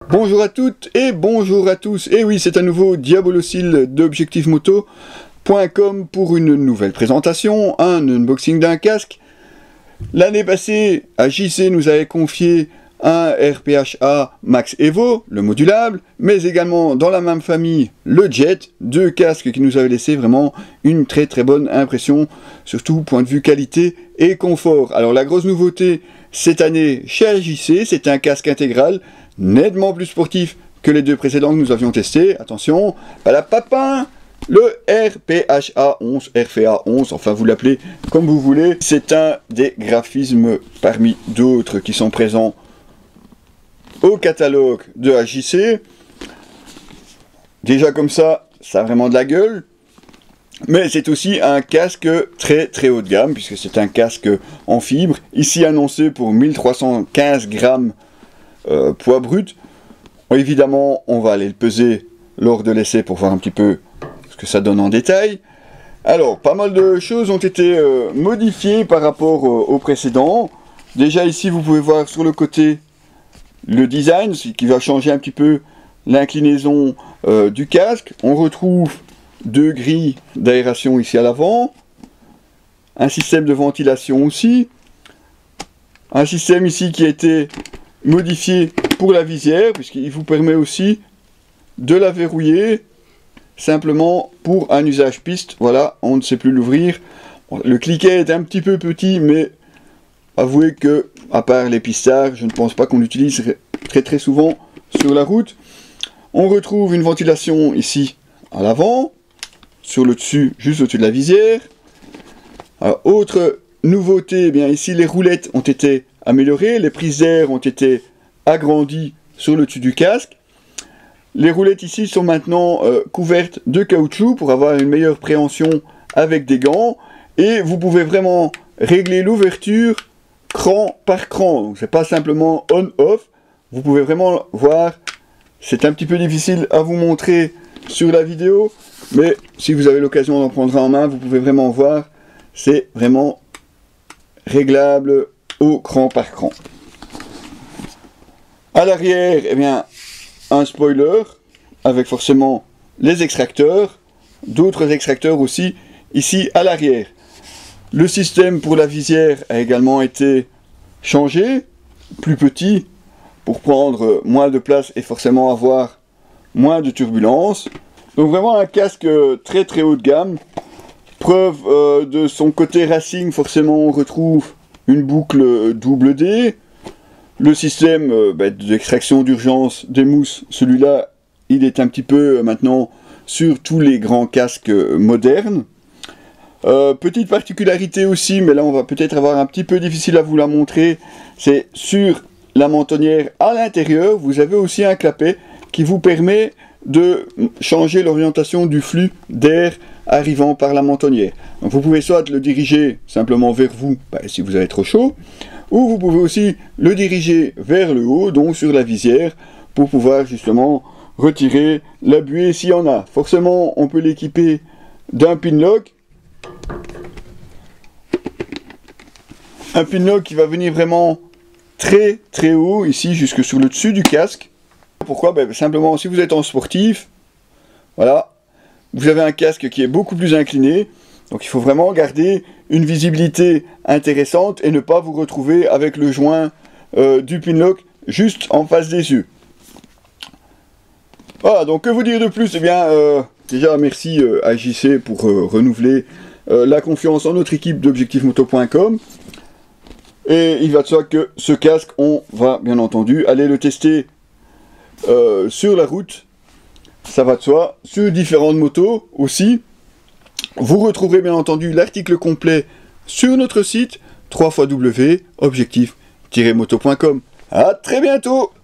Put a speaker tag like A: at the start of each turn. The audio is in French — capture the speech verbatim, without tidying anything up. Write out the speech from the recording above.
A: Bonjour à toutes et bonjour à tous. Et oui, c'est à nouveau Diabolocile d'Objectif Moto point com pour une nouvelle présentation, un unboxing d'un casque. L'année passée, A J C nous avait confié un R P H A Max Evo, le modulable, mais également dans la même famille, le Jet, deux casques qui nous avaient laissé vraiment une très très bonne impression, surtout point de vue qualité et confort. Alors la grosse nouveauté cette année chez A J C, c'est un casque intégral, nettement plus sportif que les deux précédents que nous avions testés. Attention, pas la papin, le R P H A onze, R P A onze, enfin vous l'appelez comme vous voulez. C'est un des graphismes parmi d'autres qui sont présents au catalogue de A J C. Déjà comme ça, ça a vraiment de la gueule. Mais c'est aussi un casque très très haut de gamme, puisque c'est un casque en fibre, ici annoncé pour mille trois cent quinze grammes euh, poids brut. Bon, évidemment, on va aller le peser lors de l'essai pour voir un petit peu ce que ça donne en détail. Alors, pas mal de choses ont été euh, modifiées par rapport euh, au précédent. Déjà ici, vous pouvez voir sur le côté le design, ce qui va changer un petit peu l'inclinaison euh, du casque. On retrouve deux grilles d'aération ici à l'avant, un système de ventilation aussi, un système ici qui a été modifié pour la visière, puisqu'il vous permet aussi de la verrouiller simplement pour un usage piste. Voilà, on ne sait plus l'ouvrir. Le cliquet est un petit peu petit, mais avouez que, à part les pistards, je ne pense pas qu'on l'utilise très très souvent sur la route. On retrouve une ventilation ici à l'avant, sur le dessus, juste au-dessus de la visière. Alors, autre nouveauté, eh bien ici les roulettes ont été améliorées, les prises d'air ont été agrandies sur le dessus du casque. Les roulettes ici sont maintenant euh, couvertes de caoutchouc pour avoir une meilleure préhension avec des gants. Et vous pouvez vraiment régler l'ouverture cran par cran. Donc c'est pas simplement on-off. Vous pouvez vraiment voir, c'est un petit peu difficile à vous montrer sur la vidéo, mais si vous avez l'occasion d'en prendre un en main, vous pouvez vraiment voir, c'est vraiment réglable au cran par cran. À l'arrière, eh bien, un spoiler avec forcément les extracteurs, d'autres extracteurs aussi ici à l'arrière. Le système pour la visière a également été changé, plus petit, pour prendre moins de place et forcément avoir moins de turbulence. Donc vraiment un casque très très haut de gamme. Preuve euh, de son côté racing, forcément on retrouve une boucle double D. Le système euh, bah, d'extraction d'urgence des mousses, celui-là, il est un petit peu euh, maintenant sur tous les grands casques euh, modernes. Euh, petite particularité aussi, mais là on va peut-être avoir un petit peu difficile à vous la montrer, c'est sur la mentonnière à l'intérieur, vous avez aussi un clapet qui vous permet de changer l'orientation du flux d'air arrivant par la mentonnière. Donc vous pouvez soit le diriger simplement vers vous, bah, si vous avez trop chaud, ou vous pouvez aussi le diriger vers le haut, donc sur la visière, pour pouvoir justement retirer la buée s'il y en a. Forcément, on peut l'équiper d'un pin lock. Un pin lock qui va venir vraiment très très haut, ici jusque sur le dessus du casque. Pourquoi? Ben, simplement, si vous êtes en sportif, voilà, vous avez un casque qui est beaucoup plus incliné, donc il faut vraiment garder une visibilité intéressante et ne pas vous retrouver avec le joint euh, du pin lock juste en face des yeux. Voilà, donc que vous dire de plus? Eh bien, euh, déjà merci euh, à J C pour euh, renouveler euh, la confiance en notre équipe d'Objectif Moto point com. Et il va de soi que ce casque, on va bien entendu aller le tester euh, sur la route. Ça va de soi, sur différentes motos aussi. Vous retrouverez bien entendu l'article complet sur notre site w w w point objectif tiret moto point com. À très bientôt!